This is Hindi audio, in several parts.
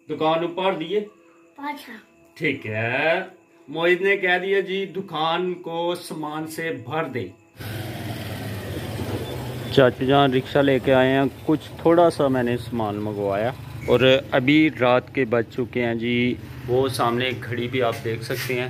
दुकान ऊपर दिए। ठीक है। मोहित ने कह दिया जी दुकान को सामान से भर दे। चाचू जान रिक्शा लेके आए हैं, कुछ थोड़ा सा मैंने सामान मंगवाया और अभी रात के बज चुके हैं जी। वो सामने एक घड़ी भी आप देख सकते हैं,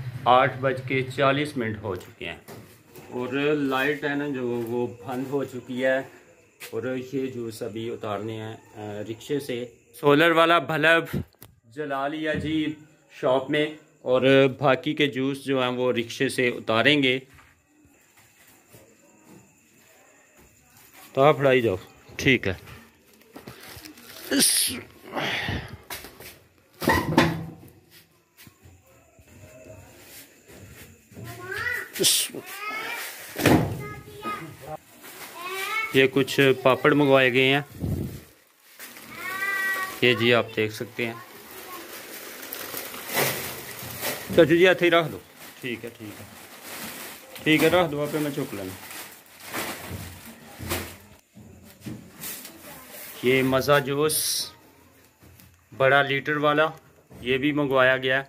8:40 हो चुके हैं और लाइट है ना जो वो बंद हो चुकी है। और ये जूस अभी उतारने हैं रिक्शे से। सोलर वाला बल्ब जला लिया जी शॉप में और बाकी के जूस जो हैं वो रिक्शे से उतारेंगे। तो आप फड़ाई जाओ। ठीक है। ये कुछ पापड़ मंगवाए गए हैं, ये जी आप देख सकते हैं। चाचू जी हाथ ही रख दो। ठीक है ठीक है ठीक है, रख दो आप, मैं चुक लेना। ये मज़ा जूस बड़ा लीटर वाला ये भी मंगवाया गया।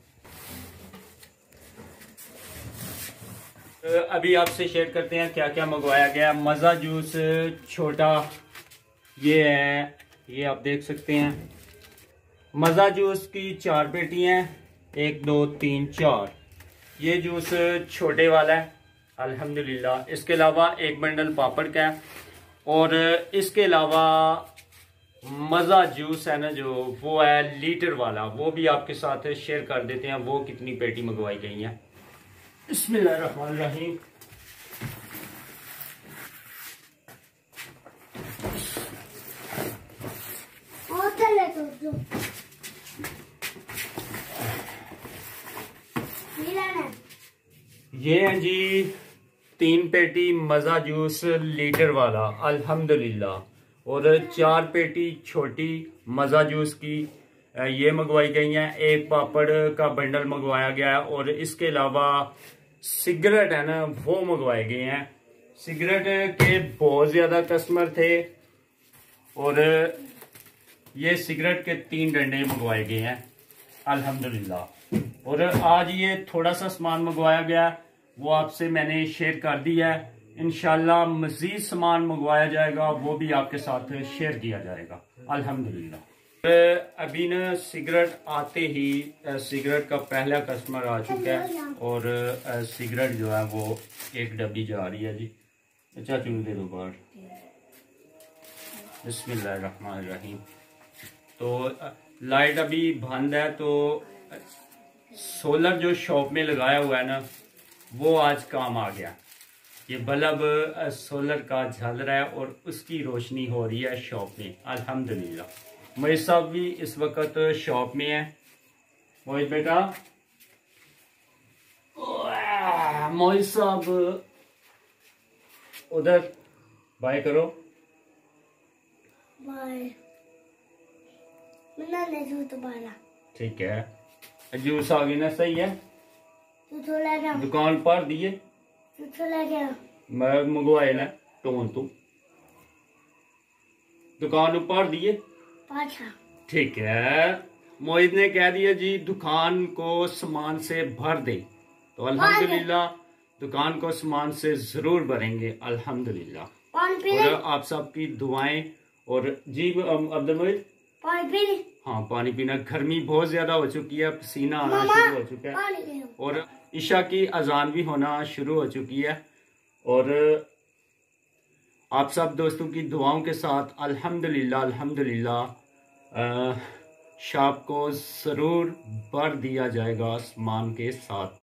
अभी आपसे शेयर करते हैं क्या क्या मंगवाया गया। मज़ा जूस छोटा ये है, ये आप देख सकते हैं। मज़ा जूस की 4 पेटियाँ हैं, 1 2 3 4। ये जूस छोटे वाला है अल्हम्दुलिल्लाह। इसके अलावा एक बंडल पापड़ का है और इसके अलावा मज़ा जूस है ना जो वो है लीटर वाला, वो भी आपके साथ शेयर कर देते हैं वो कितनी पेटी मंगवाई गई हैं। बिस्मिल्लाहिर्रहमानिर्रहीम। ये है जी 3 पेटी मज़ा जूस लीटर वाला अल्हम्दुलिल्लाह और 4 पेटी छोटी मज़ा जूस की ये मंगवाई गई हैं। एक पापड़ का बंडल मंगवाया गया है और इसके अलावा सिगरेट है ना वो मंगवाए गए हैं। सिगरेट के बहुत ज़्यादा कस्टमर थे और ये सिगरेट के 3 डंडे मंगवाए गए हैं अल्हम्दुलिल्लाह। और आज ये थोड़ा सा सामान मंगवाया गया वो आपसे मैंने शेयर कर दिया है। इंशाल्लाह मजीद सामान मंगवाया जाएगा, वो भी आपके साथ शेयर किया जाएगा अल्हम्दुलिल्लाह। अभी न सिगरेट आते ही सिगरेट का पहला कस्टमर आ चुका है और सिगरेट जो है वो एक डब्बी जा रही है जी। अच्छा चुन दे दो बार। बिस्मिल्लाहिर्रहमानिर्रहीम। तो लाइट अभी बंद है तो सोलर जो शॉप में लगाया हुआ है ना वो आज काम आ गया। ये बल्ब सोलर का झल रहा है और उसकी रोशनी हो रही है शॉप में अल्हम्दुलिल्लाह। मोहित साहब भी इस वक्त शॉप में है। मोहित बेटा, मोहित साहब उधर बाय करो। बाय। ठीक है, जूस आ गई ना, सही है। दुकान पर दिए मैं मंगवाए ना टोन तू दुकान ऊपर दिए। ठीक है। मोहित ने कह दिया जी दुकान को सामान से भर दे, तो अल्हम्दुलिल्लाह दुकान को सामान से जरूर भरेंगे अल्हम्दुलिल्लाह। और आप सबकी दुआएं और जी अब्दुल मोहित हाँ पानी पीना। गर्मी बहुत ज्यादा हो चुकी है, पसीना आना शुरू हो चुका है और ईशा की अजान भी होना शुरू हो चुकी है। और आप सब दोस्तों की दुआओं के साथ अल्हम्दुलिल्लाह अल्हम्दुलिल्लाह शॉप को जरूर भर दिया जाएगा सामान के साथ।